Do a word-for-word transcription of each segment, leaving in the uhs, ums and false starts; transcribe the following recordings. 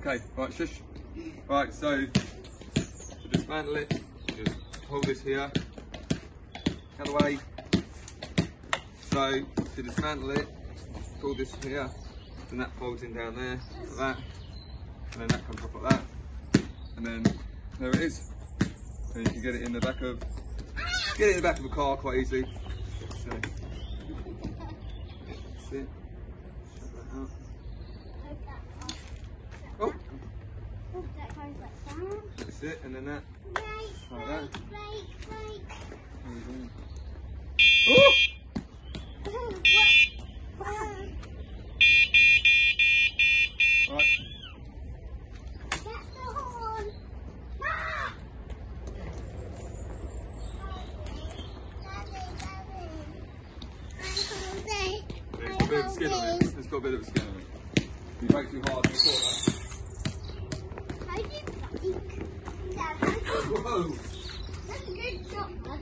Okay, right, shush. Right, so to dismantle it, just hold this here, out of the way. So to dismantle it, pull this here, and that folds in down there, like that, and then that comes off like that, and then there it is. And you can get it in the back of, get it in the back of a car quite easily. So, that's it. Shut that out. Oh. That's it, and then that, like that. Oh! Right. There's got a bit of skin on it. There's got a bit of skin on it. You break too hard, you saw that. How do you break? Dad, how do you... Whoa! That's a good job, Dad.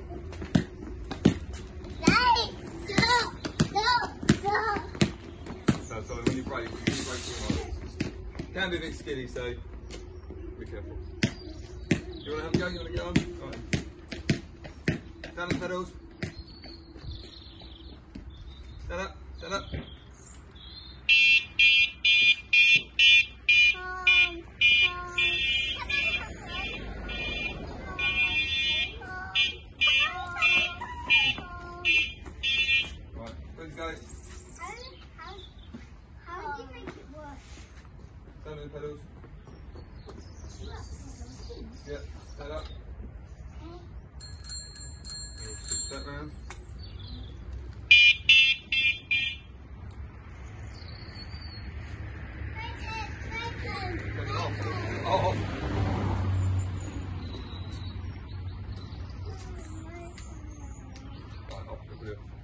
Daddy! Stop! Stop! Stop! So, so when you break, you can break too hard. It can be a bit skinny, so be careful. You want to have a go? You want to get on? All right. Down the pedals. Stand up, stand up. Um, um, Right, let's go. how, how, how do you make it work? Stand on the pedals. Yeah, stand up. And switch that round. Turn it off. Oh. Right, off the wheel.